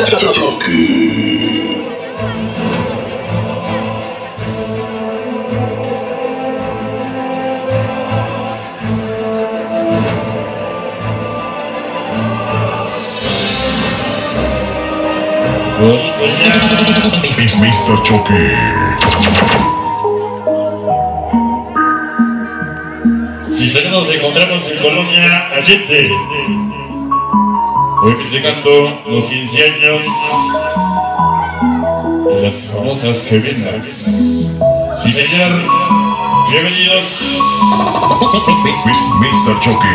Es Mr. Choki. Si nos encontramos en Colonia, Allende. Hoy festejando los 15 años de las famosas gemelas. Sí, señor. Bienvenidos. Mr. Choki.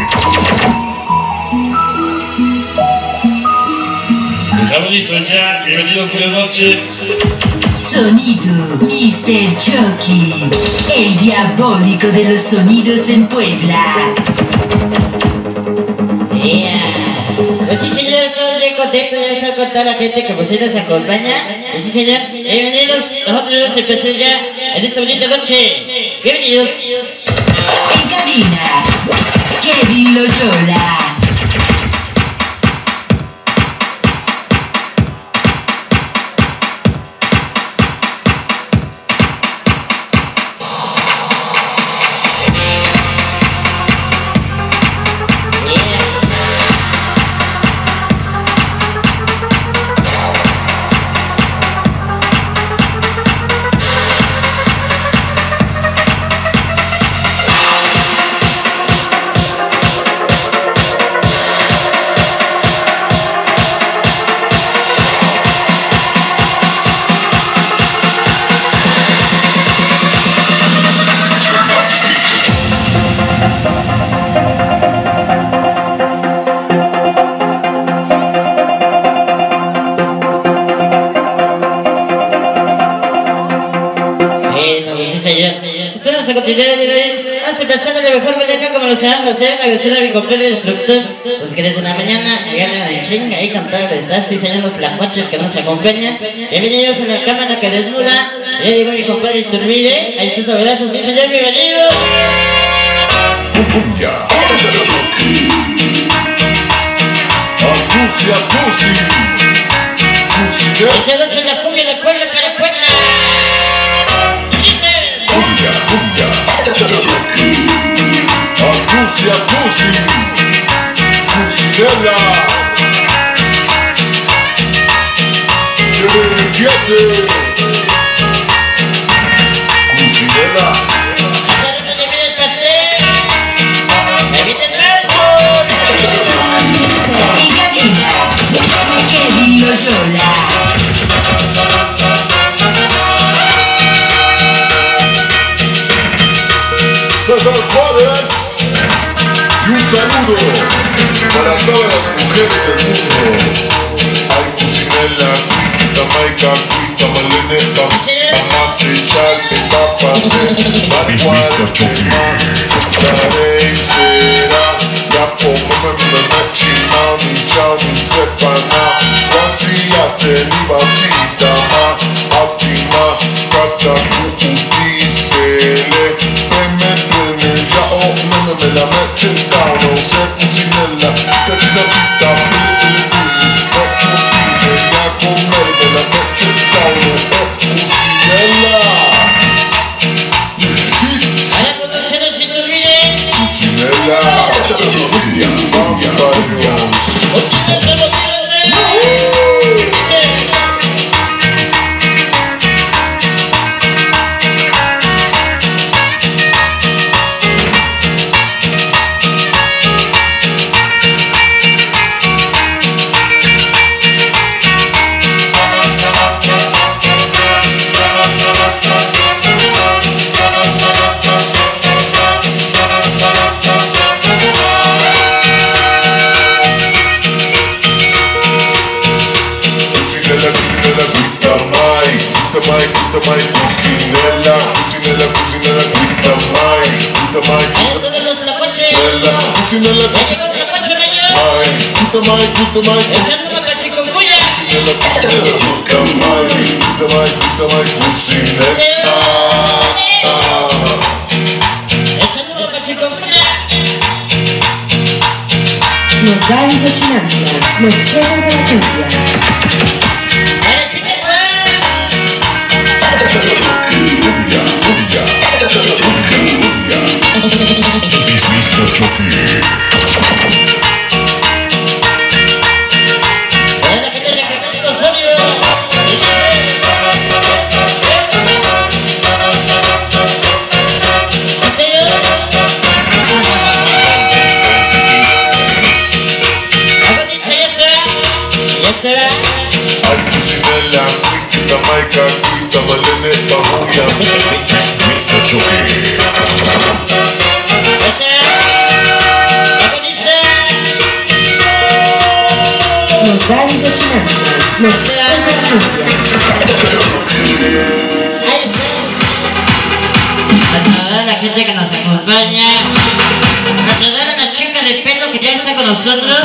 Estamos listos ya. Bienvenidos, buenas noches. Sonido, Mr. Choki, el diabólico de los sonidos en Puebla. Pues sí, señor, estamos bien contentos de estar con toda la gente que pues hoy nos acompaña. Y sí, señor, bienvenidos. Nosotros vamos a empezar ya en esta bonita noche. Bienvenidos. En cabina, Kevin LOYOLA. Vamos a empezar de la mejor manera como lo sabemos hacer. Agradecer a mi compadre instructor, pues que desde la mañana ganan el ching ahí con todo el staff. Sí, señor, los tlacuaches que nos acompañan. Bienvenidos a la cámara que desnuda. Ya llegó mi compadre Iturbide. Ahí está su abrazo. Sí, señor, bienvenidos. Esta noche la cumbia de Puebla para Puebla. Cuchinela. Cuchinela. En cabina, Kevin LOYOLA. Y un saludo para todas las mujeres del mundo. Ay, Cuchinela, cuita, maica, cuita, maleneta, amate, chale, papas, Mr. Choki. Daré y será, ya pomeme chima, mi chao, mi sepana, wasiate, ni batita, ma, atima, kata, kukutisele, me la mete el down, se Cuchinela, te pita, ya comer, me la mete el down, Cuchinela. Cuchinela, Cuchinela, Cuchinela, Cuchinela, cuita mai, cuita mai, Cuchinela, cuita mai, Cuchinela, cuita mai, Cuchinela. Los bares de Chinantla, los juegos de la cumbia. se va. Ay, Cuchinela, cuita, maica, cuita, balene, babuya. Mr. Choki. Los gallos de Chinampa, los hijos de Cumbia. A saludar a la gente que nos acompaña. A saludar a la chica de pelo que ya está con nosotros.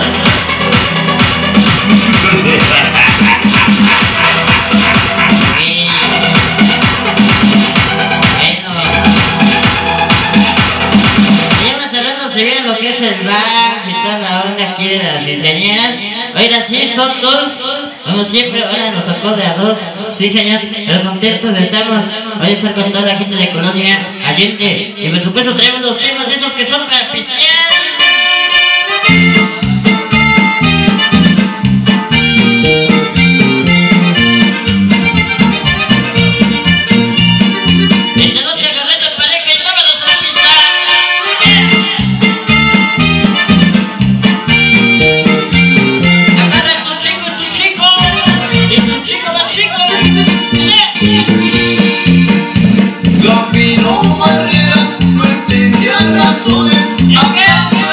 Se ve lo que es el vals y toda la onda aquí de las quinceañeras. Ahora sí, son dos. Como siempre, ahora nos tocó de a dos. Sí, señor, pero contentos estamos. Hoy estar con toda la gente de Colonia, Allende. Y por supuesto traemos los temas de esos que son para pistear. Gabino, Barrera, no entendía razones.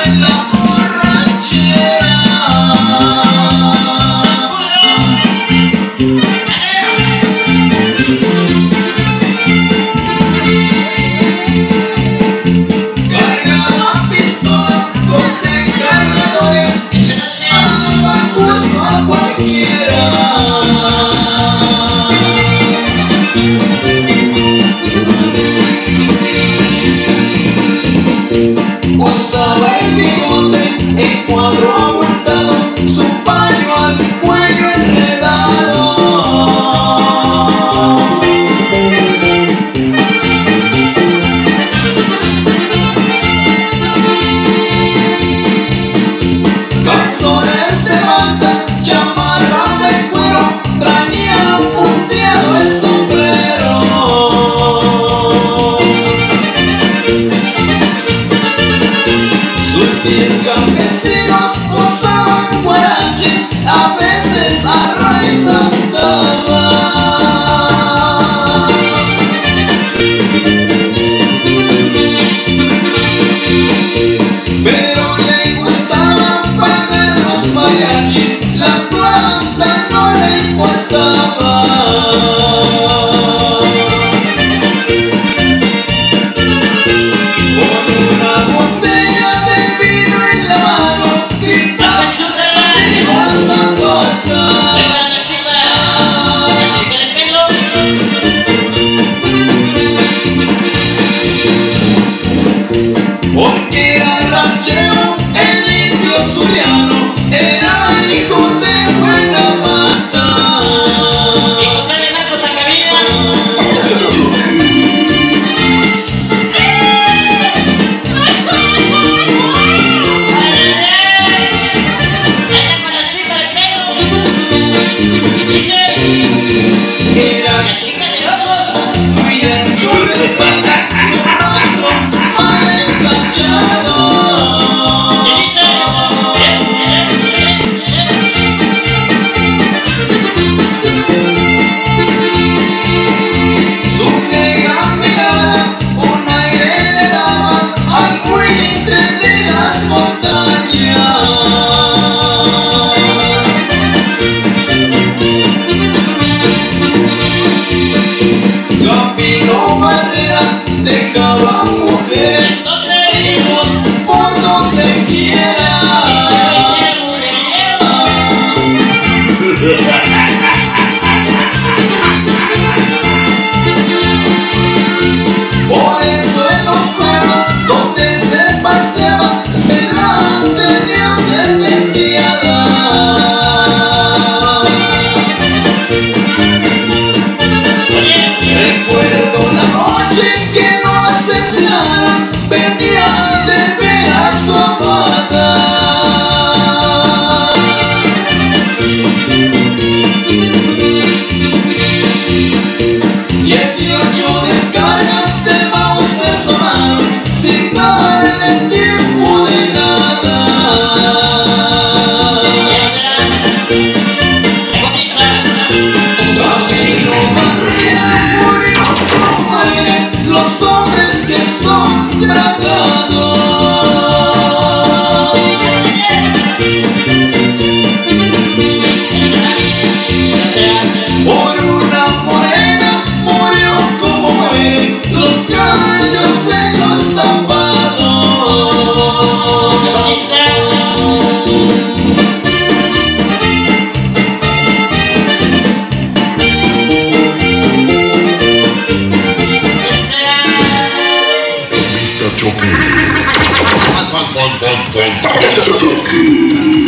Choki.